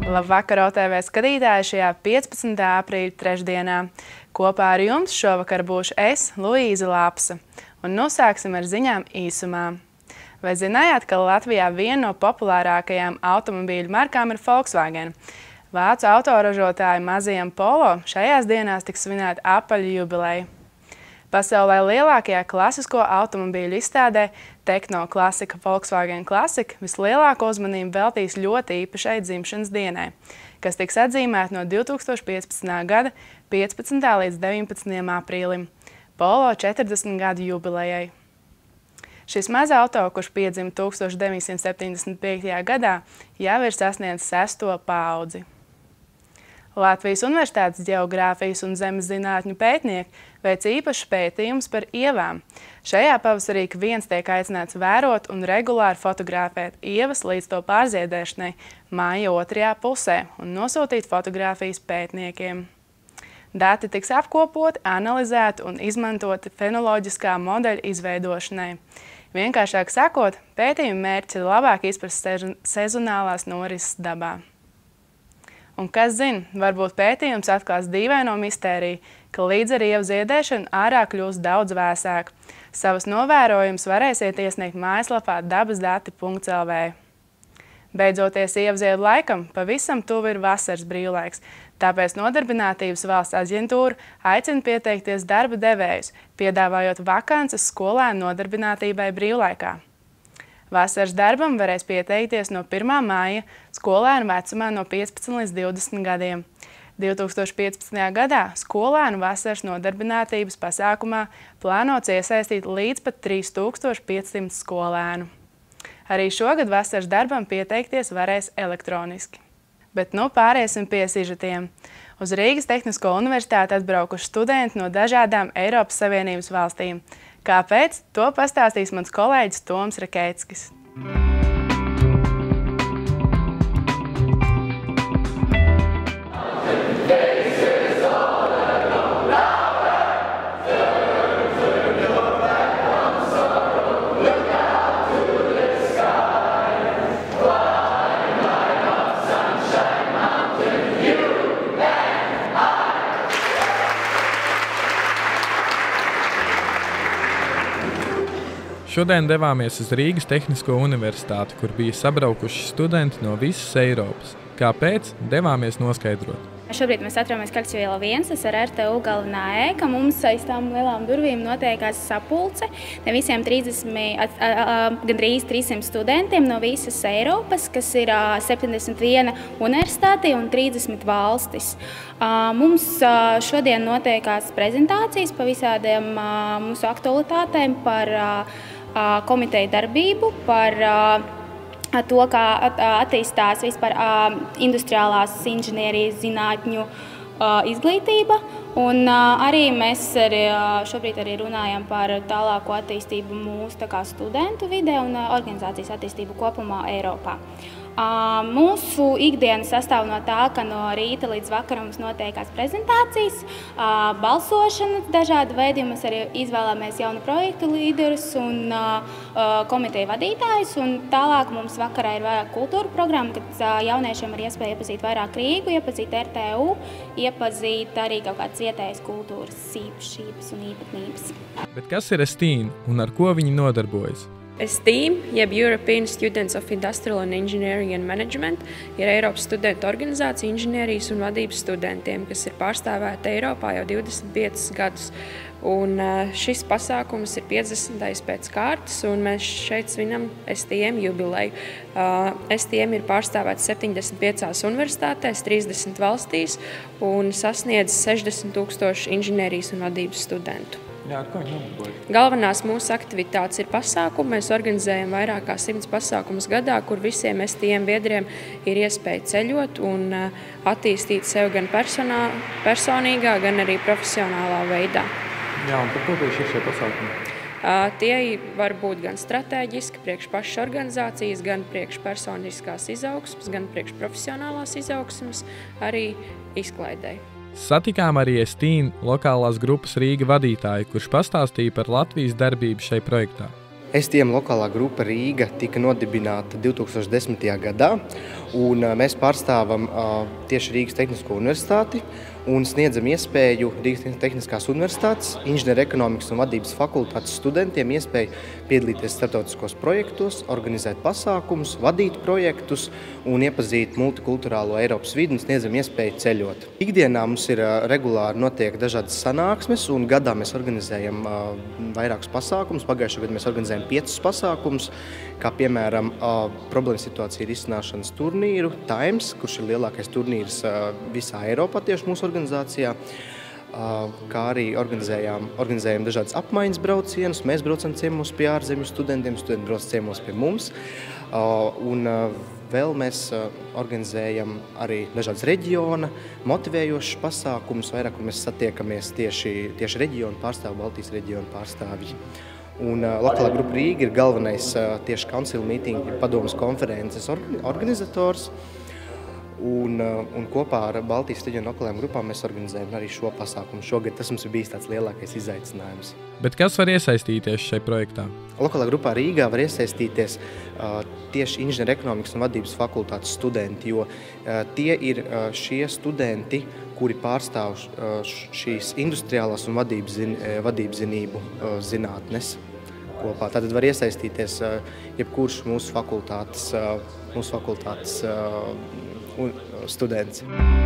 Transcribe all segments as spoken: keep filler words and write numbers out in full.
Labvakar, O T V skatītāji, šajā piecpadsmitā aprīļa trešdienā. Kopā ar jums šovakar būšu es, Luīza Lapsa, un nu sāksim ar ziņām īsumā. Vai zinājāt, ka Latvijā viena no populārākajām automobīļu markām ir Volkswagen? Vācu autoražotāja mazajam Polo šajās dienās tiks svinēta apaļu jubileja. Pasaulē lielākajā klasisko automobīļu izstādē Tehno Klasika Volkswagen Classic vislielāko uzmanību veltīs ļoti īpašai dzimšanas dienai, kas tiks atzīmēta no divi tūkstoši piecpadsmitā gada piecpadsmitā līdz deviņpadsmitajam aprīlim, Polo četrdesmit gadu jubilejai. Šis mazs auto, kurš piedzima tūkstoš deviņsimt septiņdesmit piektajā gadā, jau ir sasniedzis sesto paudzi. Latvijas Universitātes ģeogrāfijas un zemes zinātņu pētnieki veic īpašus pētījumus par ievām. Šajā pavasarī ik viens tiek aicināts vērot un regulāri fotografēt ievas līdz to pārziedēšanai māja otrajā pusē un nosūtīt fotogrāfijas pētniekiem. Dati tiks apkopoti, analizēti un izmantoti fenoloģiskā modeļa izveidošanai. Vienkāršāk sakot, pētījuma mērķis ir labāk izprast sezonālās norises dabā. Un kas zina, varbūt pētījums atklās dīvaino mistēriju, ka līdz ar ievu ziedēšanu ārā kļūst daudz vēsāk. Savas novērojumus varēsiet iesniegt mājaslapā dabasdati punkts L V. Beidzoties ievziedu laikam, pavisam tuvu ir vasaras brīvlaiks, tāpēc Nodarbinātības valsts aģentūra aicina pieteikties darba devējus, piedāvājot vakances skolēnu nodarbinātībai brīvlaikā. Vasaras darbam varēs pieteikties no pirmā māja skolēnu vecumā no piecpadsmit līdz divdesmit gadiem. divi tūkstoši piecpadsmitajā gadā skolēnu vasaras nodarbinātības pasākumā plānots iesaistīt līdz pat trīs tūkstoši piecsimt skolēnu. Arī šogad vasaras darbam pieteikties varēs elektroniski. Bet nu pāriesim pie sižetiem. Uz Rīgas Tehnisko universitāti atbraukuši studenti no dažādām Eiropas Savienības valstīm. Kāpēc? To pastāstīs mans kolēģis Toms Rakēckis. Šodien devāmies uz Rīgas Tehnisko universitāti, kur bija sabraukuši studenti no visas Eiropas. Kāpēc? Devāmies noskaidrot. Šobrīd mēs atrodamies Kakču iela viens, tas ir R T U galvenā ēka. Mums aiz tām lielām durvīm notiekās sapulce. Ne visiem trīsdesmit, gandrīz trīssimt studentiem no visas Eiropas, kas ir septiņdesmit viena universitāte un trīsdesmit valstis. Mums šodien notiekās prezentācijas pa visādiem mūsu aktualitātēm par komiteju darbību, par to, kā attīstās vispār industriālās inženierijas zinātņu izglītība. Un arī mēs arī šobrīd arī runājam par tālāko attīstību mūsu tā kā studentu vidē un organizācijas attīstību kopumā Eiropā. Mūsu ikdiena sastāv no tā, ka no rīta līdz vakaram mums notiekās prezentācijas, balsošana dažādu veidu, mēs arī izvēlamies jaunu projektu līderus un komiteju vadītājus, un tālāk mums vakarā ir vairāk kultūra programma, kad jauniešiem ir iespēja iepazīt vairāk Rīgu, iepazīt R T U, iepazīt arī kaut kādas vietējas kultūras īpašības un īpatnības. Bet kas ir ESTEAM un ar ko viņi nodarbojas? ESTEAM, jeb European Students of Industrial and Engineering and Management, ir Eiropas studentu organizācija inženierijas un vadības studentiem, kas ir pārstāvēta Eiropā jau divdesmit piecus gadus. Un šis pasākums ir piecdesmitais pēc kārtas, un mēs šeit svinam ESTEAM jubileju. ESTEAM ir pārstāvēts septiņdesmit piecās universitātēs, trīsdesmit valstīs un sasniedz sešdesmit tūkstoši inženierijas un vadības studentu. Jā, ar ko viņi nodarbojas? Galvenās mūsu aktivitātes ir pasākumi. Mēs organizējam vairāk kā simts pasākumus gadā, kur visiem ESTEAM biedriem ir iespēja ceļot un attīstīt sevi gan personā, personīgā, gan arī profesionālā veidā. Jā, un par ko tieši ir šie pasākumi? Tie var būt gan strateģiski priekš pašas organizācijas, gan priekš personiskās izaugsmes, gan priekš profesionālās izaugsmes, arī izklaidei. Satikām arī ESTEAM lokālās grupas Rīga vadītāju, kurš pastāstīja par Latvijas darbību šai projektā. S T M lokālā grupa Rīga tika nodibināta divi tūkstoši desmitajā gadā, un mēs pārstāvam tieši Rīgas Tehnisko universitāti un sniedzam iespēju Rīgas Tehniskās universitātes inženieru ekonomikas un vadības fakultātes studentiem iespēju piedalīties starptautiskos projektos, organizēt pasākumus, vadīt projektus un iepazīt multikulturālo Eiropas vidi un sniedzam iespēju ceļot. Ikdienā mums ir regulāri notiek dažādas sanāksmes un gadā mēs organizējam vairākus pasākumus. Pagājušajā gadā mēs organizējam piecus pasākumus, kā piemēram problēma situācija risināšanas turnīru Times, kurš ir lielākais turnīrs visā Eiropā tieši mūsu organizācijā, kā arī organizējām, organizējām dažādas apmaiņas braucienus. Mēs braucam ciemos pie ārzemju studentiem, studenti brauc ciemos pie mums. Un vēl mēs organizējam arī dažādas reģiona motivējošas pasākumus, vairāk, kur mēs satiekamies tieši, tieši reģionu pārstāvji, Baltijas reģionu pārstāvji. Un lokālā grupa Rīga ir galvenais tieši council meeting, padomas konferences organizators. Un, un kopā ar Baltijas reģionu lokālajām grupām mēs organizējam arī šo pasākumu. Šogad tas mums ir bijis tāds lielākais izaicinājums. Bet kas var iesaistīties šajā projektā? Lokālā grupā Rīgā var iesaistīties uh, tieši inženieru ekonomikas un vadības fakultātes studenti, jo uh, tie ir uh, šie studenti, kuri pārstāv uh, šīs industriālās un vadības, zin, uh, vadības zinību uh, zinātnes kopā. Tātad var iesaistīties uh, jebkurš mūsu fakultātes, uh, mūsu fakultātes uh, un students.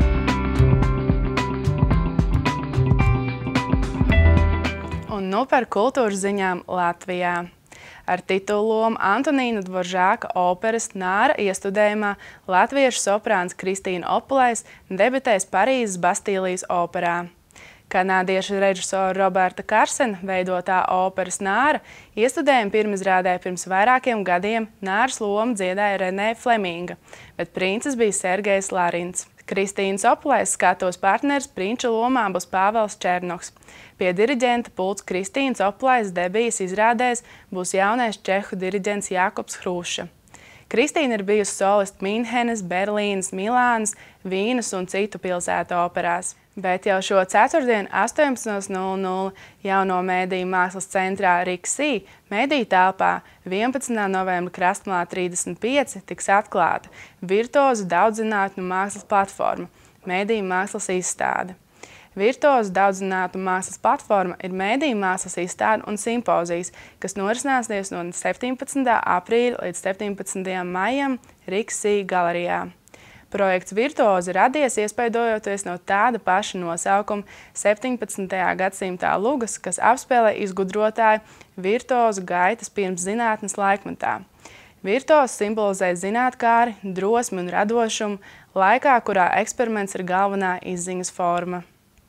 Un nu par kultūras ziņām Latvijā. Ar titulu lomu Antonīna Dvoržāka operas Nāra iestudējumā latviešu soprāns Kristīna Opulējs debitēs Parīzes Bastīlijas operā. Kanādiešu režisora Roberta Karsena veidotā operas Nāra iestudējuma pirmizrādē pirms vairākiem gadiem Nāras lomu dziedāja Renē Fleminga, bet princes bija Sergejs Larins. Kristīnas Opulējs skatos partneris prinča lomā būs Pāvels Černoks. Pie diriģenta pults Kristīnas Opulējs debijas izrādēs būs jaunais čehu diriģents Jākobs Hrūša. Kristīna ir bijusi soliste Minhenes, Berlīnas, Milānas, Vīnas un citu pilsētu operās. Bet jau šo ceturtdienu astoņpadsmit nulle nulle jauno mēdīju mākslas centrā Riksī mēdīju telpā vienpadsmitā novembra Krastmalā trīsdesmit pieci tiks atklāta virtuozu daudzinātņu mākslas platforma Mēdīju mākslas izstāde. Virtuozu daudzinātņu mākslas platforma ir mēdīju mākslas izstāde un simpozijas, kas norisināsies no septiņpadsmitā aprīļa līdz septiņpadsmitajam maijam Riksī galerijā. Projekts Virtuozi radies iespaidojoties no tāda paša nosaukuma septiņpadsmitajā gadsimtā lugas, kas apspēlē izgudrotāju virtuozu gaitas pirms zinātnes laikmetā. Virtuozi simbolizē zinātkāri, drosmi un radošumu laikā, kurā eksperiments ir galvenā izziņas forma.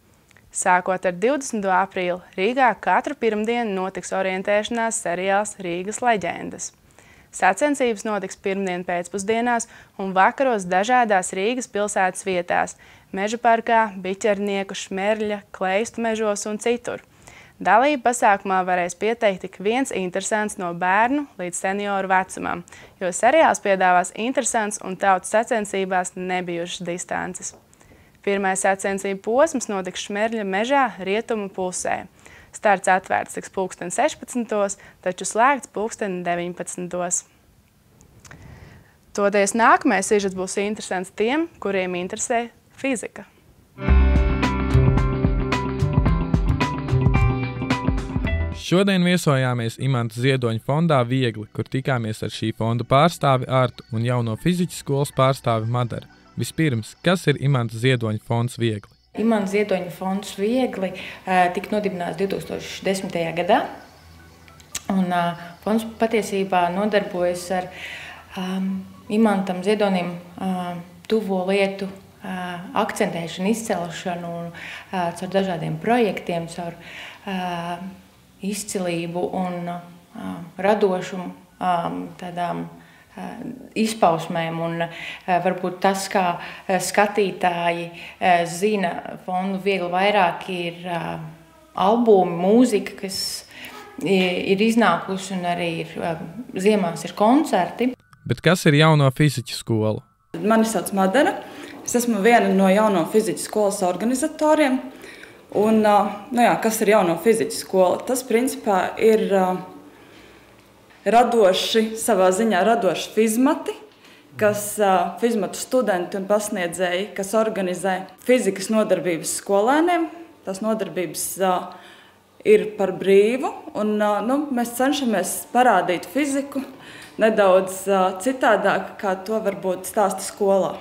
Sākot ar divdesmito aprīli Rīgā katru pirmdienu notiks orientēšanās seriāls Rīgas leģendas. Sacensības notiks pirmdien pēcpusdienās un vakaros dažādās Rīgas pilsētas vietās – Meža parkā, Biķernieku, Šmerļa, Kleistu mežos un citur. Dalību pasākumā varēs pieteikt tik viens interesants no bērnu līdz senioru vecumam, jo seriāls piedāvās interesants un tautas sacensībās nebijušas distances. Pirmais sacensību posms notiks Šmerļa mežā rietumu pusē. Starts atvērts tiks pulksten sešpadsmitos, taču slēgts pulksten deviņpadsmitos. Toties nākamais sižets būs interesants tiem, kuriem interesē fizika. Šodien viesojāmies Imanta Ziedoņa fondā Viegli, kur tikāmies ar šī fonda pārstāvi Artu un jauno fiziķu skolas pārstāvi Madaru. Vispirms, kas ir Imanta Ziedoņa fonds Viegli? Imanta Ziedoņa fonds Viegli uh, tika nodibināts divi tūkstoši desmitajā gadā. Un, uh, fonds patiesībā nodarbojas ar um, Imantam Ziedonim uh, tuvo lietu uh, akcentēšanu, izcelšanu un uh, caur dažādiem projektiem, caur uh, izcilību un uh, radošumu um, tādām izpausmēm, un varbūt tas, kā skatītāji zina fondu Viegli vairāk, ir albumi, mūzika, kas ir iznākusi, un arī ir, ziemās ir koncerti. Bet kas ir jauno fiziķu skola? Mani sauc Madara. Es esmu viena no jauno fiziķu skolas organizatoriem. Un, nu jā, kas ir jauno fiziķu skola? Tas, principā, ir radoši, savā ziņā radoši fizmati, kas uh, fizmatu studenti un pasniedzēji, kas organizē fizikas nodarbības skolēniem. Tas nodarbības uh, ir par brīvu, un uh, nu, mēs cenšamies parādīt fiziku nedaudz uh, citādāk, kā to varbūt stāsta skolā.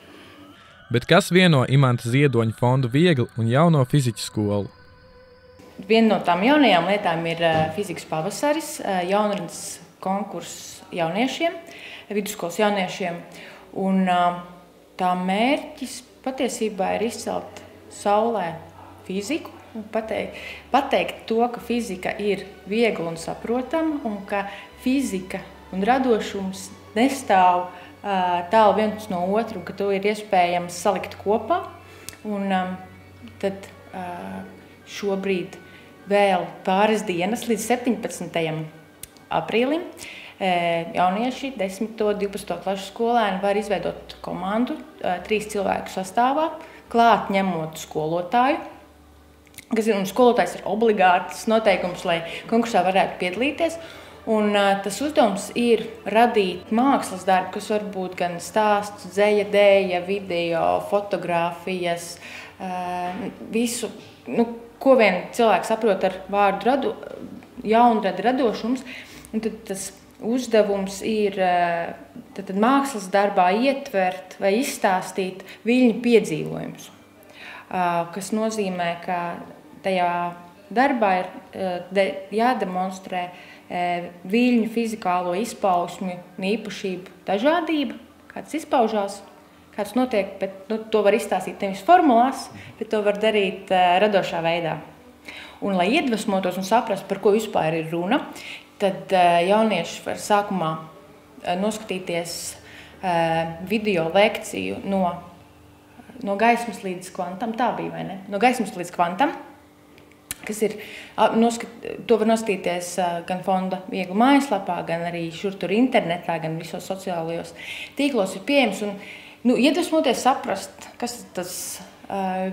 Bet kas vieno Imanta Ziedoņa fondu Viegli un jauno fizikas skolu? Viena no tām jaunajām lietām ir uh, fizikas pavasaris, uh, jaunradas konkurss jauniešiem, vidusskolas jauniešiem. Un, uh, tā mērķis patiesībā ir izcelt saulē fiziku un pateikt, pateikt to, ka fizika ir viegla un saprotama un ka fizika un radošums nestāv uh, tālu viens no otru, un ka to ir iespējams salikt kopā. Un um, tad uh, šobrīd vēl pāris dienas līdz septiņpadsmitajam aprīlim jaunieši desmito, divpadsmito klašu skolēni var izveidot komandu uh, trīs cilvēku sastāvā, klāt ņemot skolotāju, kas ir, un skolotājs ir obligāts noteikums, lai konkursā varētu piedalīties. Un, uh, tas uzdevums ir radīt mākslas darbu, kas var būt gan stāsts, dzeja, dēja, video, fotogrāfijas, uh, visu, nu, ko vien cilvēks saprot ar vārdu radu, jaunrada radošums. Un tad tas uzdevums ir uh, tad, tad mākslas darbā ietvert vai izstāstīt viļņu piedzīvojumus, uh, kas nozīmē, ka tajā darbā ir de, jādemonstrē e, viļņu fizikālo izpausmju un īpašību dažādība, kāds izpaužās, kāds notiek, bet nu, to var izstāstīt nevis formulās, bet to var darīt e, radošā veidā. Un, lai iedvesmotos un saprastu, par ko vispār ir runa, tad e, jaunieši var sākumā e, noskatīties e, video lekciju no, no gaismas līdz kvantam, tā bija, vai ne? No gaismas līdz kvantam. Kas ir, noskat, to var noskatīties gan fonda Viegli mājaslapā, gan arī šur tur internetā, gan visos sociālajos tīklos ir pieejams. Un, nu, iedvesmoties saprast, kas tas uh,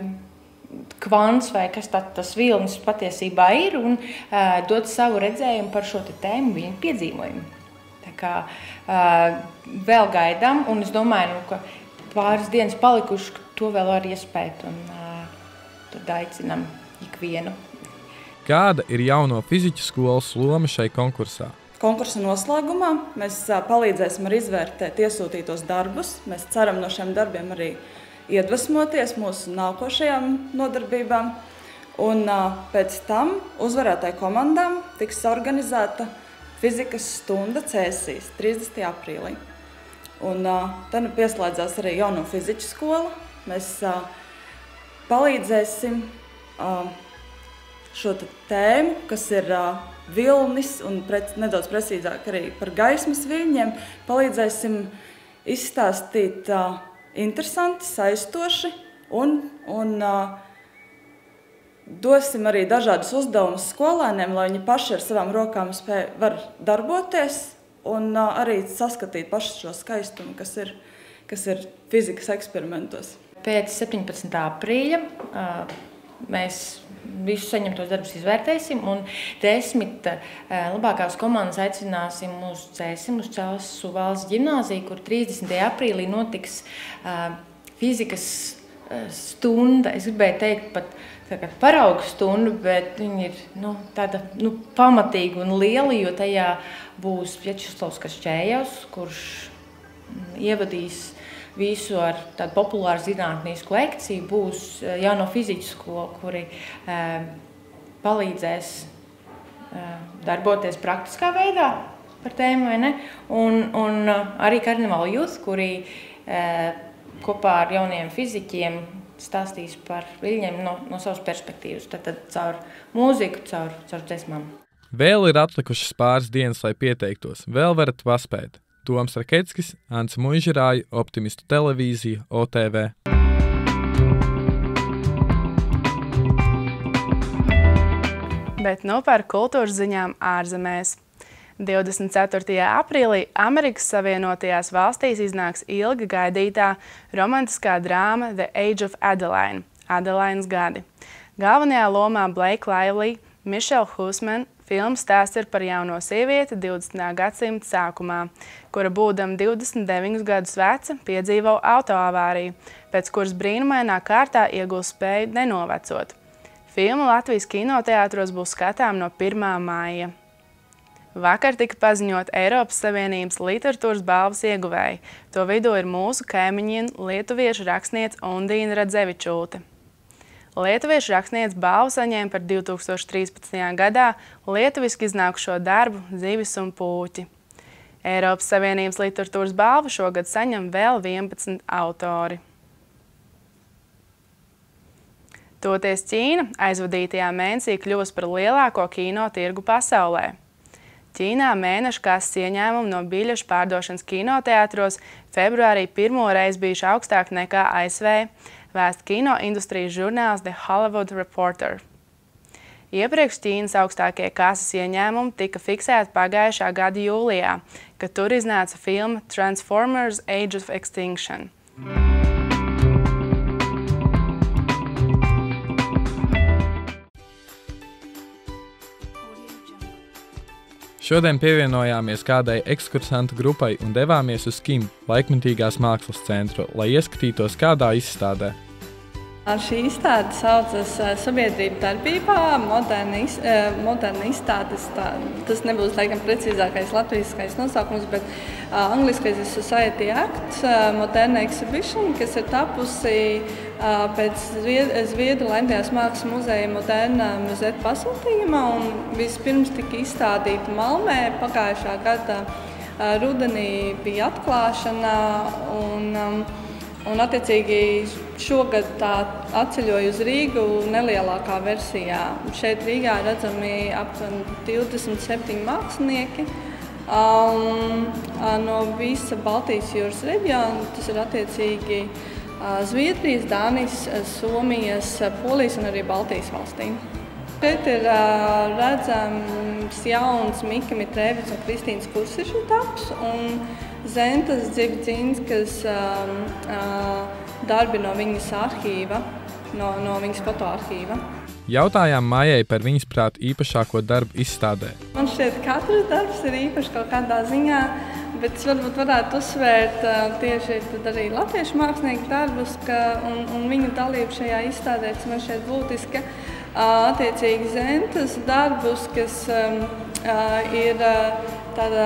kvants vai kas tā, tas vilnis patiesībā ir un uh, dot savu redzējumu par šo te tēmu viņu piedzīvojumu. Tā kā uh, vēl gaidām, un es domāju, nu, ka pāris dienas palikuši, to vēl var iespēt, un uh, tad aicinam ikvienu. Kāda ir jauno fizikas skolas loma šai konkursā? Konkursa noslēgumā mēs palīdzēsim arī izvērtēt iesūtītos darbus. Mēs ceram no šiem darbiem arī iedvesmoties mūsu nākošajām nodarbībām. Un pēc tam uzvarētāju komandām tiks organizēta fizikas stunda Cēsīs trīsdesmitajā aprīlī. Un tad pieslēdzās arī jauno fizikas skola. Mēs palīdzēsim šo tēmu, kas ir uh, vilnis un pret, nedaudz precīzāk arī par gaismas viļņiem, palīdzēsim izstāstīt uh, interesanti, saistoši un, un uh, dosim arī dažādus uzdevumus skolēniem, lai viņi paši ar savām rokām spēj, var darboties un uh, arī saskatīt paši šo skaistumu, kas ir, kas ir fizikas eksperimentos. Pēc septiņpadsmitā aprīļa uh, mēs visus saņemtos darbus izvērtēsim un desmit uh, labākās komandas aicināsim uz Cēsim, uz Cēsu valsts ģimnāziju, kur trīsdesmitajā aprīlī notiks uh, fizikas uh, stunda. Es gribēju teikt pat tā kā paraugu stundu, bet viņi ir nu, tāda nu, pamatīga un liela, jo tajā būs Vjačeslavs Kašķējevs, kurš mm, ievadīs visu ar tādu populāru zinātnīsku lekciju, būs jauno fizikas skola, kuri e, palīdzēs e, darboties praktiskā veidā par tēmu, vai ne? Un, un arī Karnevāla Youth, kuri e, kopā ar jauniem fiziķiem stāstīs par viļņiem no, no savas perspektīvas, tad, tad caur mūziku, caur, caur dziesmām. Vēl ir atlikušas pāris dienas, lai pieteiktos. Vēl varat paspēt. Toms Rakeckis, Ants Muižirāja, Optimistu televīzija, O T V. Bet nu par kultūras ziņām ārzemēs. divdesmit ceturtajā aprīlī Amerikas Savienotajās valstīs iznāks ilgi gaidītā romantiskā drāma The Age of Adeline – Adelainas gadi. Galvenajā lomā Blake Lively, Michelle Hussman, Filmas stāsts ir par jauno sievieti divdesmitā gadsimta sākumā, kura būdama divdesmit deviņus gadus veca piedzīvo autoavāriju, pēc kuras brīnumainā kārtā iegūst spēju nenovecot. Filma Latvijas kinoteātros būs skatām no pirmā maija. Vakar tika paziņot Eiropas Savienības literatūras balvas ieguvēji. To vidū ir mūsu kaimiņiene lietuviešu rakstniece Undīna Radzevičūte. Lietuviešu rakstniece balvu saņēma par divi tūkstoši trīspadsmitajā gadā lietuviski iznākušo darbu Zivis un pūķi. Eiropas Savienības literatūras balvu šogad saņem vēl vienpadsmit autori. Toties Ķīna aizvadītajā mēnesī kļuvusi par lielāko kino tirgu pasaulē. Ķīnā mēneša kases ieņēmumi no biļešu pārdošanas kinoteātros februārī pirmo reizi bijuši augstāki nekā A S V, vēsta kino industrijas žurnāls The Hollywood Reporter. Iepriekš Ķīnas augstākie kases ieņēmumi tika fiksēti pagājušā gada jūlijā, kad tur iznāca filma Transformers Age of Extinction. Šodien pievienojāmies kādai ekskursantu grupai un devāmies uz Kim, laikmetīgās mākslas centru, lai ieskatītos kādā izstādē. Šī izstāde saucas Sabiedrība darbībā, moderna, iz, moderna izstādes. Tā, tas nebūs laikam precīzākais latviskais nosaukums, bet uh, angliskais ir Society Act, uh, Moderna Exhibition, kas ir tapusi uh, pēc Zviedru Laimīgās mākslas muzeja Moderna muzeja pasūtījuma un vispirms tika izstādīta Malmē. Pagājušā gada uh, rudenī bija atklāšana un um, Un, attiecīgi, šogad tā atceļoja uz Rīgu nelielākā versijā. Šeit Rīgā redzami aptuveni divdesmit septiņi mākslinieki um, no visa Baltijas jūras reģiona. Tas ir attiecīgi Zviedrijas, Dānijas, Somijas, Polijas un arī Baltijas valstīm. Šeit ir uh, redzams jauns Mika Mitrēvics un Kristīnas Kursiša taps un Zentas Dzirdzinskas um, uh, darbi no viņas arhīva, no, no viņas fotoarhīva. Jautājām Maijai par viņas prāt īpašāko darbu izstādē. Man šķiet, katrs darbs ir īpašs kaut kādā ziņā, bet es varbūt varētu uzsvērt uh, tieši arī latviešu mākslinieku darbus ka, un, un viņu dalību šajā izstādē, kas man šķiet būtiska. Uh, attiecīgi Zentas darbus, kas um, uh, ir uh, tāda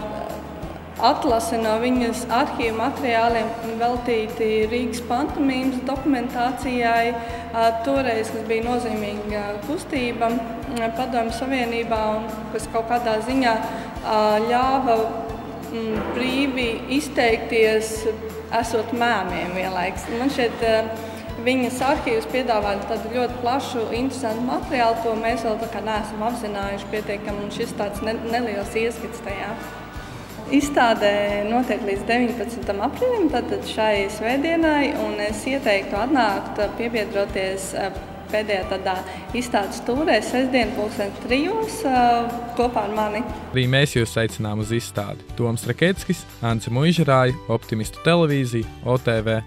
atlase no viņas arhīvu materiāliem veltīti Rīgas pantomīmas dokumentācijai. Toreiz, kas bija nozīmīga kustība Padomju Savienībā un kas kaut kādā ziņā ļāva brīvi izteikties, esot mēmiem vienlaiks. Man šeit viņas arhīvs piedāvā tādu ļoti plašu, interesantu materiālu, ko mēs vēl tā kā neesam apzinājuši pietiekami, un šis tāds neliels ieskats tajā. Izstādē notiek līdz deviņpadsmitam aprīlim, tātad šai svētdienai, un es ieteiktu atnākt, piebiedroties pēdējā tādā izstādes tūrē sestdien pulksten trijos kopā ar mani. Arī mēs jūs aicinām uz izstādi. Toms Raketskis, Ance Muižarāja, Optimistu televīzija, O T V.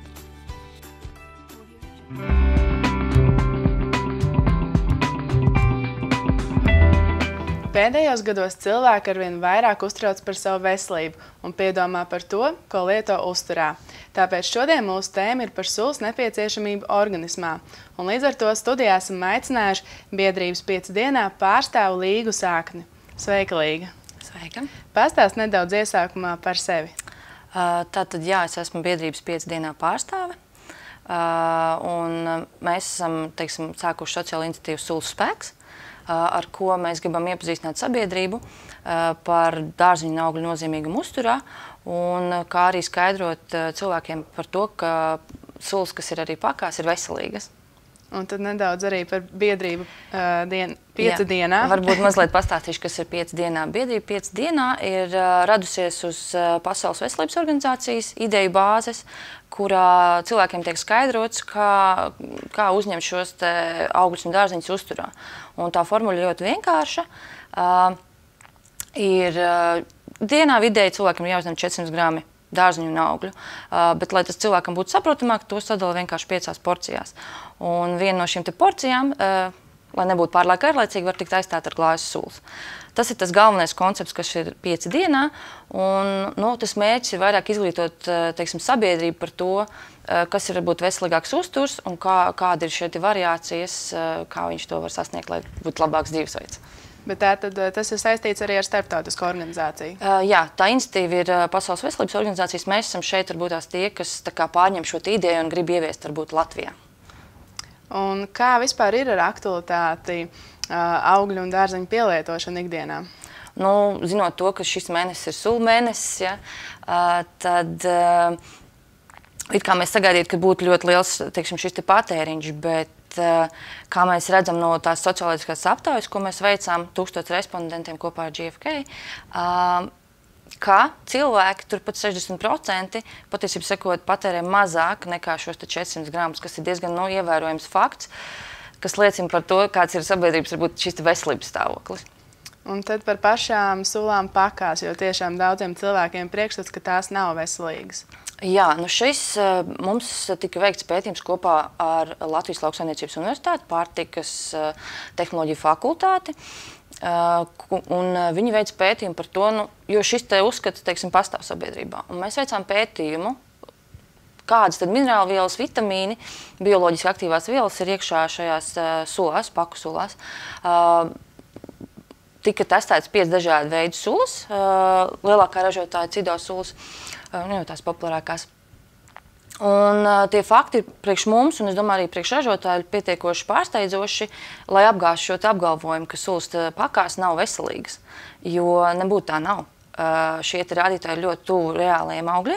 Pēdējos gados cilvēki arvien vairāk uztrauc par savu veselību un piedomā par to, ko lieto uzturā. Tāpēc šodien mūsu tēma ir par sulas nepieciešamību organismā. Un līdz ar to studijā esam aicinājuši biedrības pieci dienā pārstāvu Līgu Sākni. Sveika, Līga! Sveika! Pastāst nedaudz iesākumā par sevi. Uh, tātad, jā, es esmu biedrības pieci dienā pārstāve. Uh, un mēs esam, teiksim, sākuši sociālo iniciatīvu Sulas spēks, ar ko mēs gribam iepazīstināt sabiedrību par dārziņu un augļu nozīmīgumu uzturā, un kā arī skaidrot cilvēkiem par to, ka sulas, kas ir arī pakās, ir veselīgas. Un tad nedaudz arī par biedrību uh, dien, pieci Jā, dienā. Varbūt mazliet pastāstīšu, kas ir pieci dienā. Biedrība pieci dienā ir uh, radusies uz uh, Pasaules veselības organizācijas ideju bāzes, kurā cilvēkiem tiek skaidrots, kā, kā uzņemt šos te augļus un dārziņus uzturā. Un tā formula ļoti vienkārša. Uh, ir uh, dienā vidēji cilvēkiem ir jāuzņem četri simti grami dārziņu un augļu, uh, bet, lai tas cilvēkam būtu saprotamāk, to sadala vienkārši piecās porcijās. Un viena no šīm te porcijām uh, lai nebūtu pārlāk garlaicīgi, var tikt aizstāt ar glāzes sulas. Tas ir tas galvenais koncepts, kas ir pieci dienā, un nu, tas mērķis ir vairāk izglītot, teiksim, sabiedrību par to, kas ir varbūt veselīgāks uzturs un kā, kāda ir šie variācijas, kā viņš to var sasniegt, lai būtu labāks dzīvesveids. Bet tā, tad, tas ir saistīts arī ar starptautisku organizāciju? Uh, jā, tā iniciatīva ir Pasaules veselības organizācijas. Mēs esam šeit varbūt tās tie, kas tā kā pārņem šo ideju un grib ieviest varbūt Latvijā. Un kā vispār ir ar aktualitāti uh, augļu un dārzeņu pielietošanu ikdienā? Nu, zinot to, ka šis mēnesis ir sulu mēnesis, ja, uh, tad uh, it kā mēs sagaidītu, ka būtu ļoti liels, teiksim, šis te patēriņš, bet kā mēs redzam no tās socioloģiskās aptaujas, ko mēs veicām tūkstoš respondentiem kopā ar G F K, ka cilvēki, turpat sešdesmit procenti, patiesībā sakot, patērē mazāk nekā šos četrsimt gramus, kas ir diezgan nu, ievērojams fakts, kas liecina par to, kāds ir sabiedrības varbūt šis veselības stāvoklis. Un tad par pašām sulām pakās, jo tiešām daudziem cilvēkiem priekšstats, ka tās nav veselīgas. Jā, nu šis mums tika veikts pētījums kopā ar Latvijas Lauksaimniecības universitāti, pārtikas tehnoloģiju fakultāti, un viņi veica pētījumu par to, nu, jo šis te uzskats, teiksim, pastāv sabiedrībā. Un mēs veicām pētījumu, kādas tad minerālu vielas, vitamīni, bioloģiski aktīvās vielas ir iekšā šajās sulās, paku sulās. Tika testēts pieci dažādi veidi sulas, lielākā ražotāja Cido sulas, nu, tās populārākās. Un uh, tie fakti ir priekš mums, un es domāju arī priekš ražotāji, pietiekoši pārsteidzoši, lai apgāstu šo apgalvojumu, ka sulas pakās nav veselīgas, jo nebūtu tā nav. Uh, šie rādītāji ir ļoti tuvu reālajiem augļiem,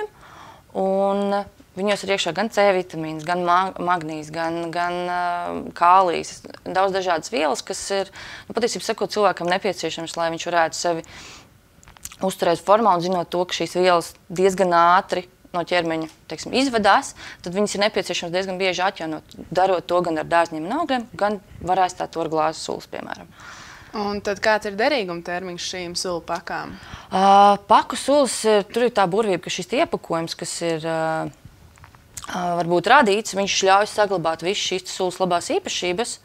un viņos ir iekšā gan C vitamīns, gan magnīs, gan, gan uh, kālijs, daudz dažādas vielas, kas ir, nu, patiesībā sakot, cilvēkam nepieciešams, lai viņš varētu sevi uzturēt formā un zinot to, ka šīs vielas diezgan ātri no ķermeņa, teiksim, izvadās, tad viņas ir nepieciešams diezgan bieži atjaunot, darot to gan ar dārzņiem un augļiem, gan var aizstāt to ar glāzes sulas, piemēram. Un tad kāds ir derīguma termiņš šīm sulu pakām? Uh, paku sulas, tur ir tā burvība, ka šis iepakojums, kas ir uh, uh, varbūt radīts, viņš ļauj saglabāt visu šīs sulas labās īpašības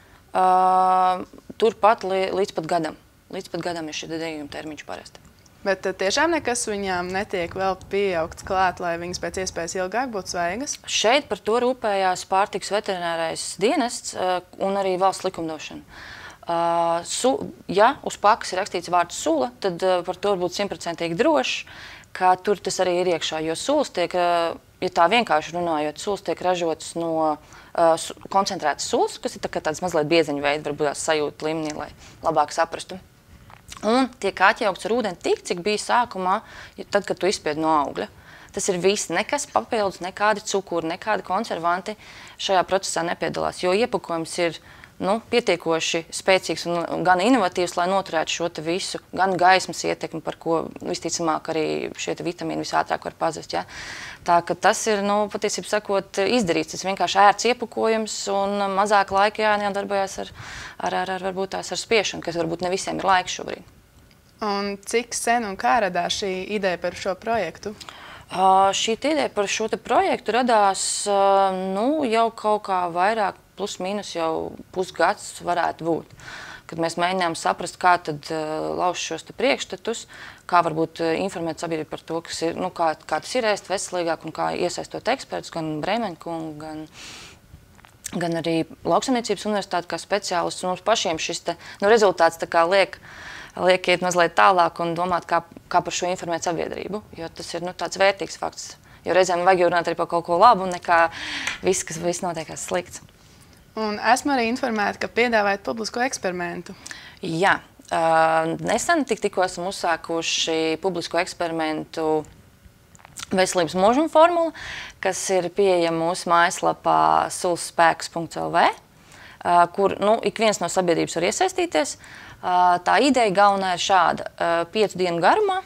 uh, turpat li, līdz pat gadam. Līdz pat gadam ir šī derīguma termiņš parasti. Bet tiešām nekas viņām netiek vēl pieaugts klāt, lai viņas pēc iespējas ilgāk būtu svaigas? Šeit par to rūpējās pārtikas veterinārais dienests uh, un arī valsts likumdošana. Uh, su, ja uz pakas ir rakstīts vārds sula, tad uh, par to var būt simtprocentīgi droši, ka tur tas arī ir iekšā, jo sulas tiek, uh, ja tā vienkārši runājot, sulas tiek ražotas no uh, su, koncentrētas sulas, kas ir tā, tāds mazliet biezeņu veidi, varbūt sajūta līmenī, lai labāk saprastu. Un tiek atjaukts ar ūdeni tik, cik bija sākumā, tad, kad tu izspied no augļa. Tas ir viss, nekas papildus, nekādi cukuri, nekādi konservanti šajā procesā nepiedalās, jo iepakojums ir nu, pietiekoši spēcīgs un gan inovatīvs, lai noturētu šo te visu, gan gaismas ietekmi, par ko visticamāk arī šie te vitamīni visātrāk var pazust. Ja? Tā ka tas ir, nu, patiesībā sakot, izdarīts. Tas vienkārši ērts iepakojums un mazāk laika jādarbojas ar, ar, ar, ar, varbūt tās ar spiešanu, kas varbūt ne visiem ir laiks šobrīd. Un cik sen un kā radās šī ideja par šo projektu? Uh, šī ideja par šo te projektu radās uh, nu, jau kaut kā vairāk, plus mīnus jau pusgads varētu būt. Kad mēs mēģinājām saprast, kā tad uh, lauzt šos te priekšstatus, kā varbūt uh, informēt sabiedrību par to, kas ir, nu, kā, kā tas ir ēst veselīgāk un kā iesaistot ekspertus, gan Brēmeņkungu, gan, gan arī Lauksaimniecības universitāti kā speciālistus. Mums pašiem šis te, nu, rezultāts tā kā liek, liek iet mazliet tālāk un domāt, kā, kā par šo informēt sabiedrību, jo tas ir nu, tāds vērtīgs fakts. Jo reizēm vajag runāt arī par kaut ko labu, nekā viss, kas viss notiekās slikts. Un esmu arī informēta, ka piedāvājat publisko eksperimentu. Jā, uh, nesen tik tikko esam uzsākuši publisko eksperimentu veselības mūžuma formula, kas ir pieejama mūsu mājaslapā sulsspēks punkt L V, uh, kur nu, ik viens no sabiedrības var iesaistīties. Uh, tā ideja galvenā ir šāda. Uh, piecu dienu garumā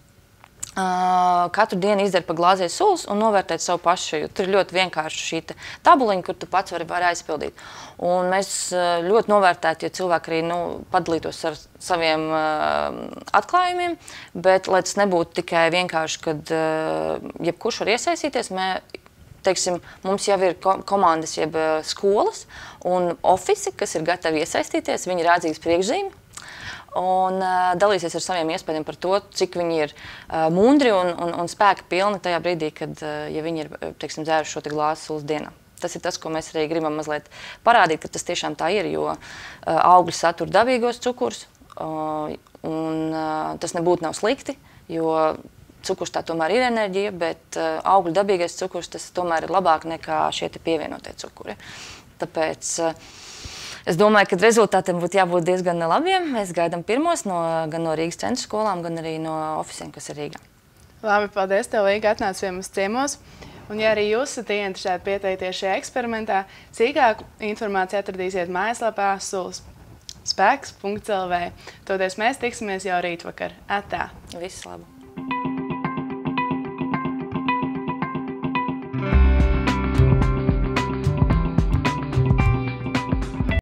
Uh, katru dienu izdara pa glāzē sulas un novērtēt savu pašu. Tur ir ļoti vienkārši šī tabuliņa, kur tu pats vari, vari aizpildīt. Un mēs uh, ļoti novērtētu, ja cilvēki arī nu, padalītos ar saviem uh, atklājumiem, bet lai tas nebūtu tikai vienkārši, kad uh, jebkurš var iesaistīties, mē, teiksim, mums jau ir ko komandas, jeb skolas un ofici, kas ir gatavi iesaistīties, viņi rādīs priekšzīmi un uh, dalīsies ar saviem iespējām par to, cik viņi ir uh, mundri un, un, un spēka pilni tajā brīdī, kad, uh, ja viņi ir, teiksim, dzēruši šo te glāzi sulas dienā. Tas ir tas, ko mēs arī gribam mazliet parādīt, ka tas tiešām tā ir, jo uh, augļi satur dabīgos cukurs, uh, un uh, tas nebūtu nav slikti, jo cukurs tā tomēr ir enerģija, bet uh, augļu dabīgais cukurs tas tomēr ir labāk nekā šie te pievienotie cukuri. Tāpēc uh, es domāju, ka rezultātiem būtu jābūt diezgan labiem. Mēs gaidām pirmos no, gan no Rīgas centra skolām, gan arī no ofisiem, kas ir Rīgā. Labi, paldies tev, Līga, atnāc pie mums ciemos. Un ja arī jūs esat ieinteresēti pieteikties šajā eksperimentā, sīkāku informāciju atradīsiet mājaslapā sulas spēks punkts L V. Toties mēs tiksimies jau rītvakar. Atā! Visu labu!